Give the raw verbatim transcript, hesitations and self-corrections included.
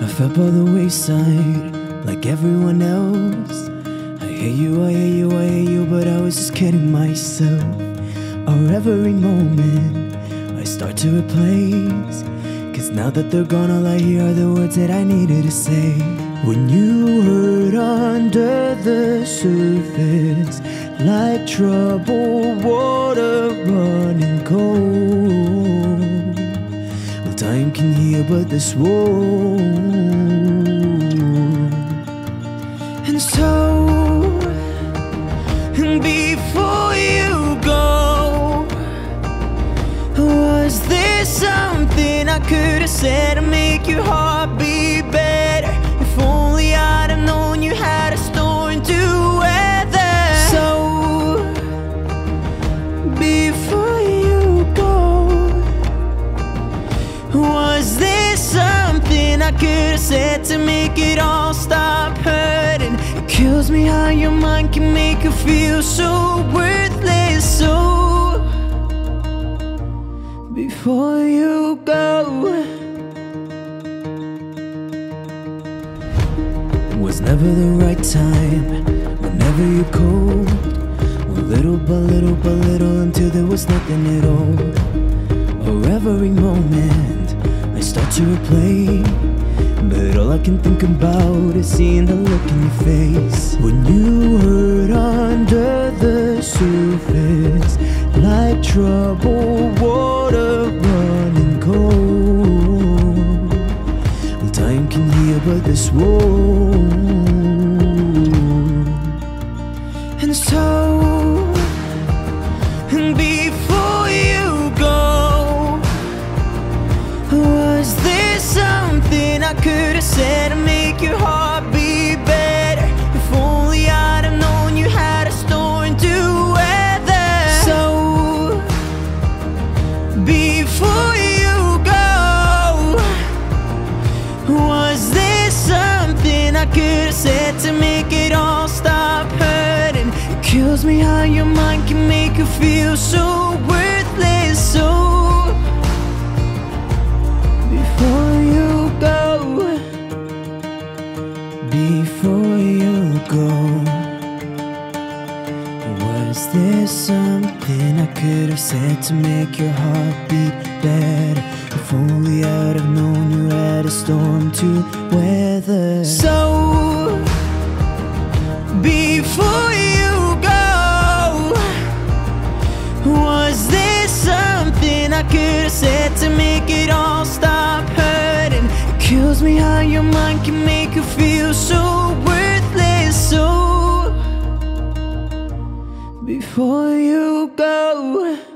I fell by the wayside like everyone else. I hate you, I hate you, I hate you, but I was just kidding myself. Or every moment I start to replace, cause now that they're gone all I hear are the words that I needed to say. When you hurt under the surface, like troubled water running cold, well, time can heal but this won't. And so, before you go, was there something I could have said to make your heart beat better? If only I'd have known you had a storm to weather. So, before you go, was there something I could have said to make it all stop hurting? It kills me how your mind can make you feel so worthless. So, before you go, was never the right time, whenever you're cold. Well, little by little by little until there was nothing at all. Or every moment I start to replay, but all I can think about is seeing the look in your face. When you hurt under the surface, like troubled water running cold, well, time can heal but this won't. And so, before you go, was there something I could have said to make your heart beat better? If only I'd have known you had a storm to weather. So, before you go, was there something I could have said to make it all stop hurting? It kills me how your mind can make you feel so worthless. So, before you go, before you go, was there something I could have said to make your heart beat better? If only I'd have known you had a storm to weather. So, before you go, was there something I could have said to make it all stop hurting? It kills me how your mind can make you feel so worthless. So, before you go.